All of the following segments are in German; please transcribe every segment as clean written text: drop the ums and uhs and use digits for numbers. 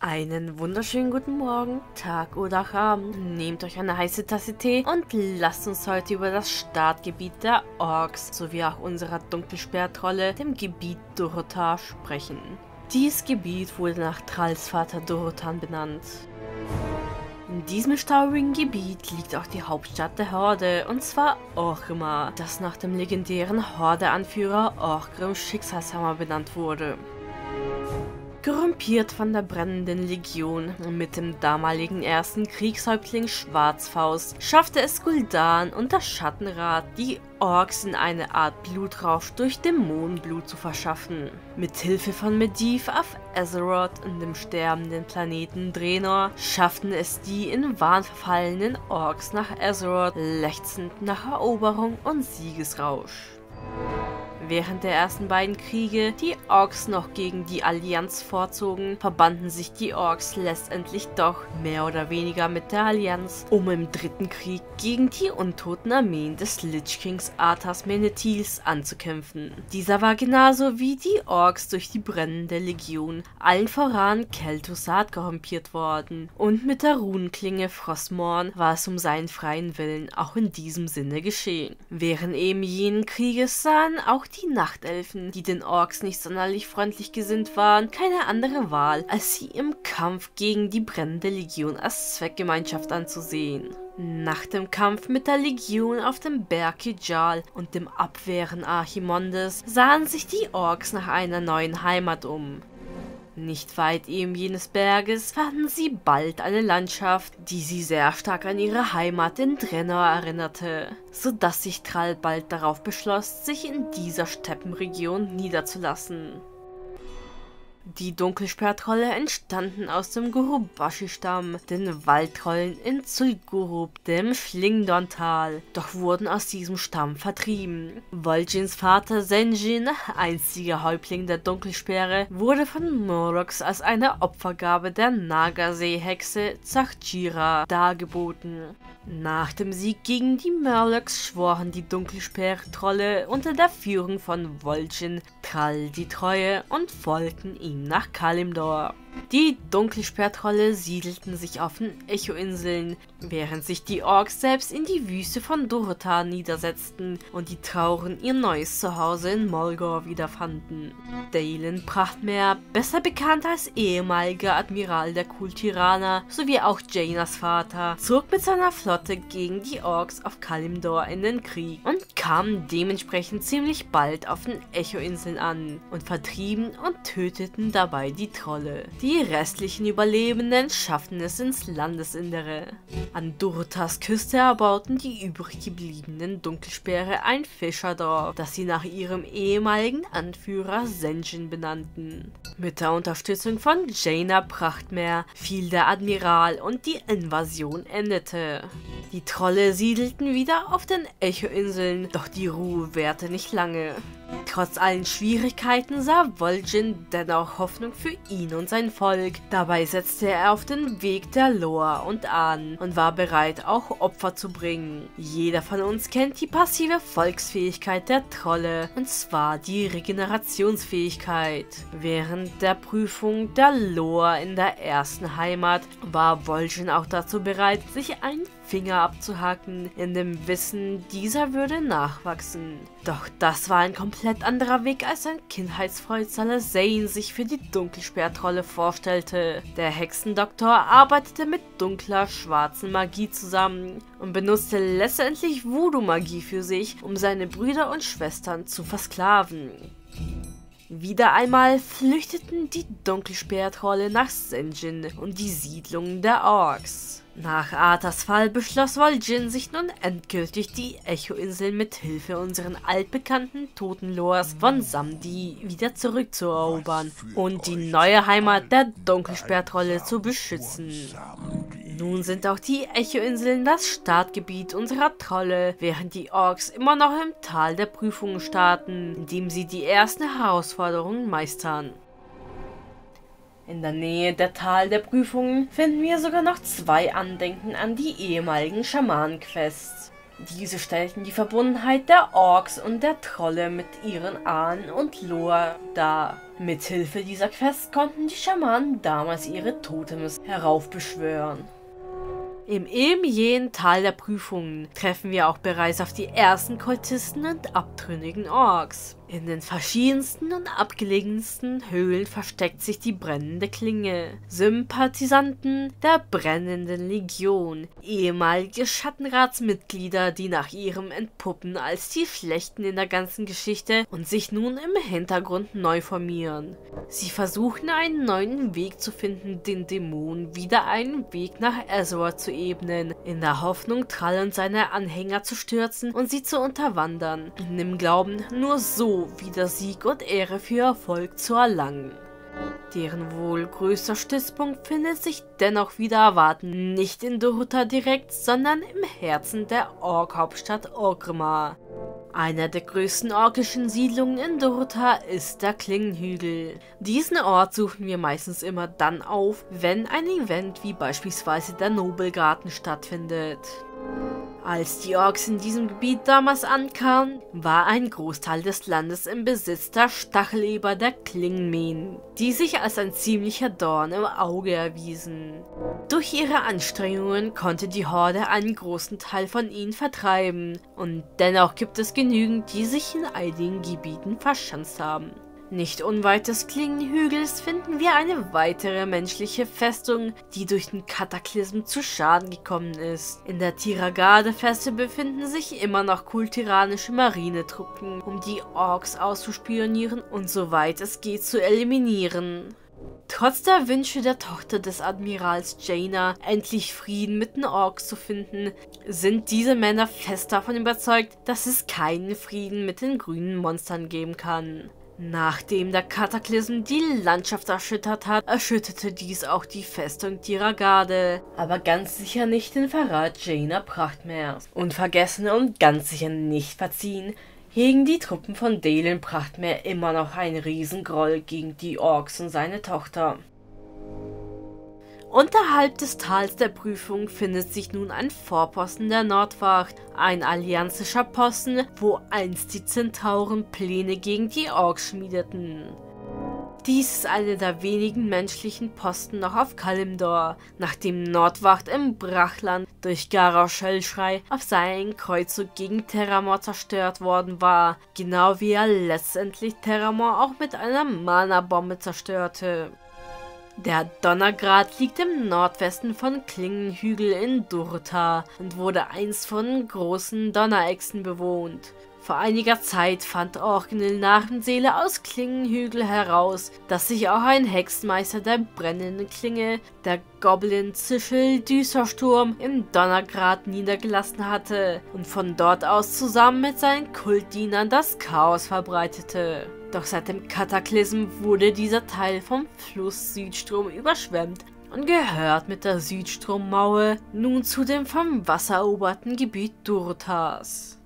Einen wunderschönen guten Morgen, Tag oder auch Abend. Nehmt euch eine heiße Tasse Tee und lasst uns heute über das Startgebiet der Orks sowie auch unserer Dunkelsperrtrolle, dem Gebiet Durotar, sprechen. Dieses Gebiet wurde nach Thralls Vater Durotan benannt. In diesem staurigen Gebiet liegt auch die Hauptstadt der Horde, und zwar Orgrimmar, das nach dem legendären Horde-Anführer Orgrimms Schicksalshammer benannt wurde. Korrumpiert von der brennenden Legion und mit dem damaligen ersten Kriegshäuptling Schwarzfaust schaffte es Gul'dan und das Schattenrat, die Orks in eine Art Blutrausch durch Dämonenblut zu verschaffen. Mit Hilfe von Medivh auf Azeroth und dem sterbenden Planeten Draenor schafften es die in Wahn verfallenen Orks nach Azeroth, lechzend nach Eroberung und Siegesrausch. Während der ersten beiden Kriege die Orks noch gegen die Allianz vorzogen, verbanden sich die Orks letztendlich doch mehr oder weniger mit der Allianz, um im dritten Krieg gegen die untoten Armeen des Lich Kings Arthas Menethils anzukämpfen. Dieser war genauso wie die Orks durch die brennende Legion, allen voran Kel'Thuzad, korrumpiert worden, und mit der Runenklinge Frostmourne war es um seinen freien Willen auch in diesem Sinne geschehen. Während eben jenen Krieges sahen auch die Nachtelfen, die den Orks nicht sonderlich freundlich gesinnt waren, keine andere Wahl, als sie im Kampf gegen die brennende Legion als Zweckgemeinschaft anzusehen. Nach dem Kampf mit der Legion auf dem Berg Kejal und dem Abwehren Archimondes sahen sich die Orks nach einer neuen Heimat um. Nicht weit eben jenes Berges fanden sie bald eine Landschaft, die sie sehr stark an ihre Heimat in Draenor erinnerte, sodass sich Thrall bald darauf beschloss, sich in dieser Steppenregion niederzulassen. Die Dunkelsperrtrolle entstanden aus dem Gurubashi-Stamm, den Waldtrollen in Zul'Gurub, dem Schlingdorntal, doch wurden aus diesem Stamm vertrieben. Vol'jins Vater Sen'jin, einziger Häuptling der Dunkelsperre, wurde von Murlocs als eine Opfergabe der Nagasee-Hexe Zach'Jira dargeboten. Nach dem Sieg gegen die Murlocs schworen die Dunkelsperrtrolle unter der Führung von Vol'jin Thrall die Treue und folgten ihm nach Kalimdor. Die Dunkelsperrtrolle siedelten sich auf den Echo-Inseln, während sich die Orks selbst in die Wüste von Durotar niedersetzten und die Tauren ihr neues Zuhause in Mulgore wiederfanden. Daelin Prachtmeer, besser bekannt als ehemaliger Admiral der Kultiraner, sowie auch Jaenas Vater, zog mit seiner Flotte gegen die Orks auf Kalimdor in den Krieg und kam dementsprechend ziemlich bald auf den Echo-Inseln an und vertrieben und töteten dabei die Trolle. Die restlichen Überlebenden schafften es ins Landesinnere. An Durotars Küste erbauten die übrig gebliebenen Dunkelsperre ein Fischerdorf, das sie nach ihrem ehemaligen Anführer Sen'jin benannten. Mit der Unterstützung von Jaina Prachtmeer fiel der Admiral und die Invasion endete. Die Trolle siedelten wieder auf den Echo-Inseln, doch die Ruhe währte nicht lange. Trotz allen Schwierigkeiten sah Vol'jin dennoch Hoffnung für ihn und sein Volk. Dabei setzte er auf den Weg der Loa und Ahnen und war bereit, auch Opfer zu bringen. Jeder von uns kennt die passive Volksfähigkeit der Trolle, und zwar die Regenerationsfähigkeit. Während der Prüfung der Loa in der ersten Heimat war Vol'jin auch dazu bereit, sich einen Finger abzuhacken, in dem Wissen, dieser würde nachwachsen. Doch das war ein komplett anderer Weg, als sein Kindheitsfreund Sala-Zane sich für die Dunkelsperrtrolle vorstellte. Der Hexendoktor arbeitete mit dunkler, schwarzen Magie zusammen und benutzte letztendlich Voodoo-Magie für sich, um seine Brüder und Schwestern zu versklaven. Wieder einmal flüchteten die Dunkelsperrtrolle nach Sen'jin und die Siedlungen der Orks. Nach Arthas Fall beschloss Vol'jin, sich nun endgültig die Echo-Inseln mit Hilfe unseren altbekannten Totenlores von Samdi wieder zurückzuerobern und die neue Heimat der Dunkelsperrtrolle zu beschützen. Nun sind auch die Echo-Inseln das Startgebiet unserer Trolle, während die Orks immer noch im Tal der Prüfungen starten, indem sie die ersten Herausforderungen meistern. In der Nähe der Tal der Prüfungen finden wir sogar noch zwei Andenken an die ehemaligen Schamanen-Quests. Diese stellten die Verbundenheit der Orks und der Trolle mit ihren Ahnen und Lore dar. Mithilfe dieser Quest konnten die Schamanen damals ihre Totems heraufbeschwören. Im eben jenen Tal der Prüfungen treffen wir auch bereits auf die ersten Kultisten und abtrünnigen Orks. In den verschiedensten und abgelegensten Höhlen versteckt sich die brennende Klinge. Sympathisanten der brennenden Legion, ehemalige Schattenratsmitglieder, die nach ihrem Entpuppen als die Schlechten in der ganzen Geschichte und sich nun im Hintergrund neu formieren. Sie versuchen einen neuen Weg zu finden, den Dämonen wieder einen Weg nach Azeroth zu ebnen, in der Hoffnung, Thrall und seine Anhänger zu stürzen und sie zu unterwandern, in dem Glauben, nur so wieder Sieg und Ehre für Erfolg zu erlangen. Deren wohl größter Stützpunkt findet sich dennoch wieder erwarten, nicht in Doruta direkt, sondern im Herzen der Ork-Hauptstadt Orgrimmar. Einer der größten orkischen Siedlungen in Doruta ist der Klingenhügel. Diesen Ort suchen wir meistens immer dann auf, wenn ein Event wie beispielsweise der Nobelgarten stattfindet. Als die Orks in diesem Gebiet damals ankamen, war ein Großteil des Landes im Besitz der Stacheleber der Klingenmähen, die sich als ein ziemlicher Dorn im Auge erwiesen. Durch ihre Anstrengungen konnte die Horde einen großen Teil von ihnen vertreiben, und dennoch gibt es genügend, die sich in einigen Gebieten verschanzt haben. Nicht unweit des Klingenhügels finden wir eine weitere menschliche Festung, die durch den Kataklysm zu Schaden gekommen ist. In der Tiragade-Feste befinden sich immer noch kultiranische Marinetruppen, um die Orks auszuspionieren und soweit es geht zu eliminieren. Trotz der Wünsche der Tochter des Admirals Jaina, endlich Frieden mit den Orks zu finden, sind diese Männer fest davon überzeugt, dass es keinen Frieden mit den grünen Monstern geben kann. Nachdem der Kataklysm die Landschaft erschüttert hat, erschütterte dies auch die Festung Tiragade, aber ganz sicher nicht den Verrat Jaina Prachtmeers. Unvergessen und ganz sicher nicht verziehen, hegen die Truppen von Dalen Prachtmeer immer noch einen Riesengroll gegen die Orks und seine Tochter. Unterhalb des Tals der Prüfung findet sich nun ein Vorposten der Nordwacht, ein allianzischer Posten, wo einst die Zentauren Pläne gegen die Orks schmiedeten. Dies ist einer der wenigen menschlichen Posten noch auf Kalimdor, nachdem Nordwacht im Brachland durch Garrosh Hellschrei auf seinen Kreuzzug gegen Terramor zerstört worden war, genau wie er letztendlich Terramor auch mit einer Mana-Bombe zerstörte. Der Donnergrat liegt im Nordwesten von Klingenhügel in Doruta und wurde einst von großen Donnerechsen bewohnt. Vor einiger Zeit fand Orknil Narrenseele aus Klingenhügel heraus, dass sich auch ein Hexenmeister der brennenden Klinge, der Goblin Zischel Düstersturm, im Donnergrat niedergelassen hatte und von dort aus zusammen mit seinen Kultdienern das Chaos verbreitete. Doch seit dem Kataklysm wurde dieser Teil vom Fluss Südstrom überschwemmt und gehört mit der Südstrommaue nun zu dem vom Wasser eroberten Gebiet Dorutas.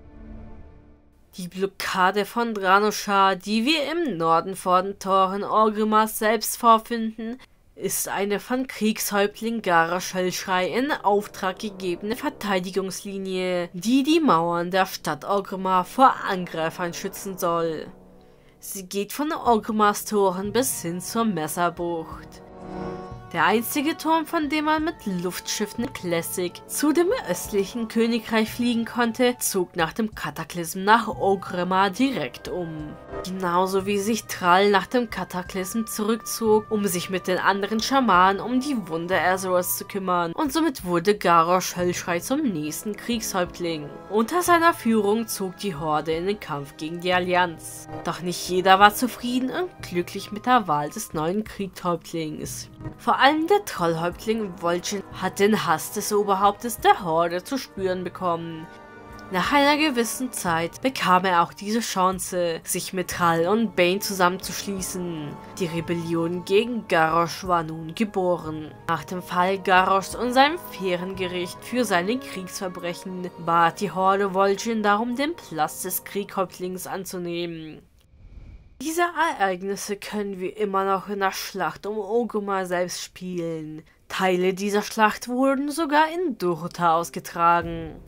Die Blockade von Dranoshar, die wir im Norden vor den Toren Orgrimmars selbst vorfinden, ist eine von Kriegshäuptling Garrosh Hellschrei in Auftrag gegebene Verteidigungslinie, die die Mauern der Stadt Orgrimmar vor Angreifern schützen soll. Sie geht von Orgrimmars Toren bis hin zur Messerbucht. Der einzige Turm, von dem man mit Luftschiffen Classic zu dem östlichen Königreich fliegen konnte, zog nach dem Kataklysm nach Orgrimmar direkt um. Genauso wie sich Thrall nach dem Kataklysm zurückzog, um sich mit den anderen Schamanen um die Wunde Azeroths zu kümmern, und somit wurde Garrosh Hellschrei zum nächsten Kriegshäuptling. Unter seiner Führung zog die Horde in den Kampf gegen die Allianz. Doch nicht jeder war zufrieden und glücklich mit der Wahl des neuen Kriegshäuptlings. Vor allem der Trollhäuptling Vol'jin hat den Hass des Oberhauptes der Horde zu spüren bekommen. Nach einer gewissen Zeit bekam er auch diese Chance, sich mit Thrall und Bane zusammenzuschließen. Die Rebellion gegen Garrosh war nun geboren. Nach dem Fall Garroshs und seinem fairen Gericht für seine Kriegsverbrechen bat die Horde Vol'jin darum, den Platz des Kriegshäuptlings anzunehmen. Diese Ereignisse können wir immer noch in der Schlacht um Orgrimmar selbst spielen. Teile dieser Schlacht wurden sogar in Doruta ausgetragen.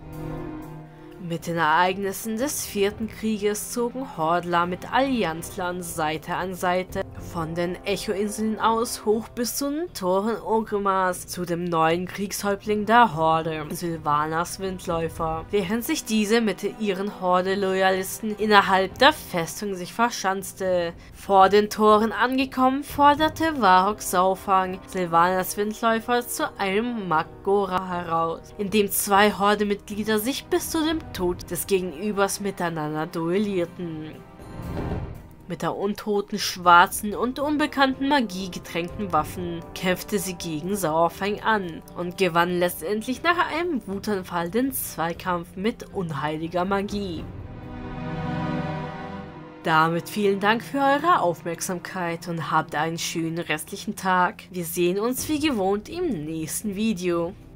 Mit den Ereignissen des 4. Krieges zogen Hordler mit Allianzlern Seite an Seite von den Echo-Inseln aus hoch bis zu den Toren Orgrimars zu dem neuen Kriegshäuptling der Horde, Sylvanas Windläufer. Während sich diese mit ihren Horde-Loyalisten innerhalb der Festung sich verschanzte. Vor den Toren angekommen, forderte Varrock Saufang Sylvanas Windläufer zu einem Magora heraus, in dem 2 Horde-Mitglieder sich bis zu dem Tod des Gegenübers miteinander duellierten. Mit der untoten, schwarzen und unbekannten Magie getränkten Waffen kämpfte sie gegen Saurfang an und gewann letztendlich nach einem Wutanfall den Zweikampf mit unheiliger Magie. Damit vielen Dank für eure Aufmerksamkeit und habt einen schönen restlichen Tag. Wir sehen uns wie gewohnt im nächsten Video.